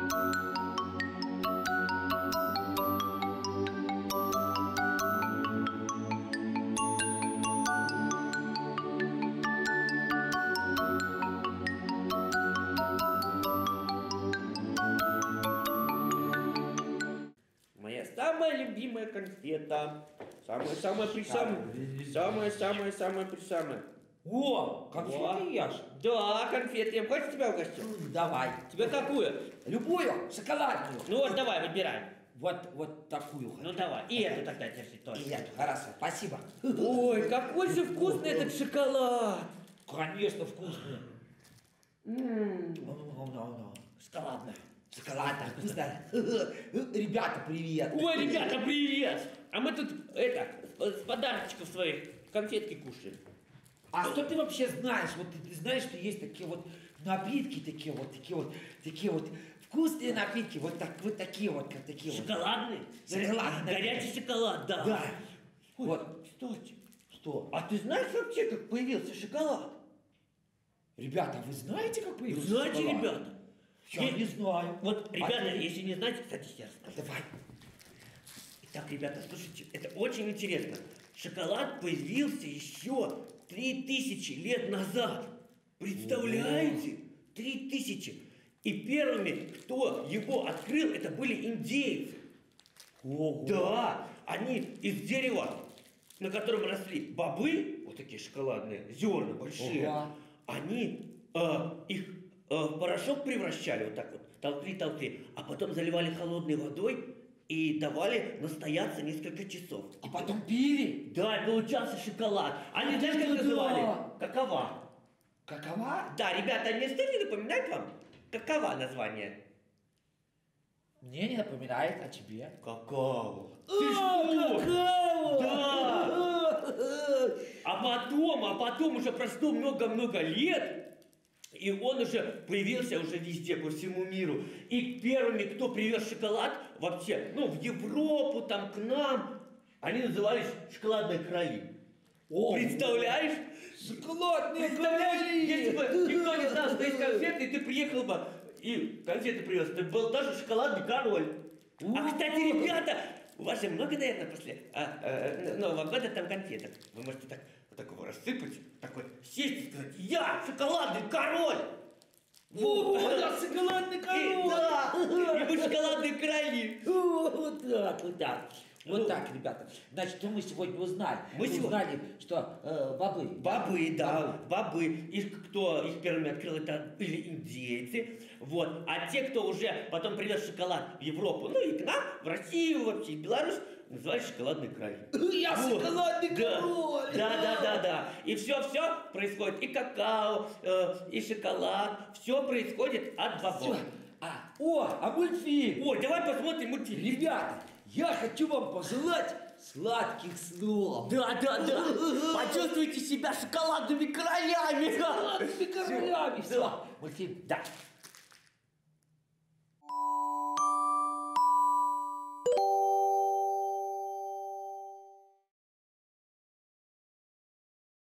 Моя самая любимая конфета. Самая-самая-присамая. О, конфеты ешь? Да, конфеты ем. Хочешь тебя угостить? Давай. Тебе какую? Любую, шоколадную. Ну вот давай, выбирай. Вот такую хочу. Ну давай, и эту тогда держи тоже. И эту, хорошо, спасибо. Ой, какой же вкусный этот шоколад. Конечно, вкусный. Шоколадная. Шоколадная, вкусная. Ребята, привет. Ой, ребята, привет. А мы тут, с подарочков своих конфетки кушаем. А что ты вообще знаешь? Вот ты знаешь, что есть такие вот напитки, такие вот вкусные напитки, вот такие вот. Шоколадный? Шоколадный. Горячий шоколад, да. Да. Ой, Вот. кстати. Что? А ты знаешь вообще, как появился шоколад? Ребята, вы знаете, как появился Знаете, шоколад? ребята? Я не знаю. Вот, ребята, ты? если не знаете, кстати, я расскажу. Давай. Итак, ребята, слушайте, это очень интересно. Шоколад появился еще 3000 лет назад. Представляете? 3000. И первыми, кто его открыл, это были индейцы. Ого. Да, они из дерева, на котором росли бобы, вот такие шоколадные, зерна большие, Ага. они их в порошок превращали, вот так вот, толкли, а потом заливали холодной водой и давали настояться несколько часов. А потом пили? Да, и получался шоколад. Они, знаешь, как Да. называли? Какова. Какова? Да, ребята, не стыдно напоминать вам? Какова название? Мне не напоминает, а тебе? Какао. Какао! Да! А потом уже прошло много-много лет, и он уже появился уже везде, по всему миру. И первыми, кто привез шоколад вообще, ну, в Европу, там, к нам, они назывались шоколадные короли. О, представляешь? Шоколадные Представляешь, короли! если бы никто не знал, что есть конфеты, и ты приехал бы и конфеты привез, ты был даже шоколадный король. А, кстати, ребята, у вас же много, наверное, после Нового года там конфеток. Вы можете так вот такого рассыпать, такой сесть и сказать: я шоколадный король! О, я шоколадный король! Да, и вы шоколадные короли. Вот так, вот так. Вот так, ребята. Значит, что мы сегодня узнали? Мы узнали, что бобы. Бобы, да, бобы. Кто их первыми открыл, это были индейцы. Вот. А те, кто уже потом привез шоколад в Европу, ну и к нам, в Россию вообще, в Беларусь, назывались шоколадные короли. Я Вот. шоколадный король! Да. И все происходит. И какао, и шоколад. Все происходит от бобов. А мультфильм! Ой, давай посмотрим мультфильм. Ребята, я хочу вам пожелать сладких снов. Да. Почувствуйте себя шоколадными королями. Сладкими королями. Все, мультфильм, да.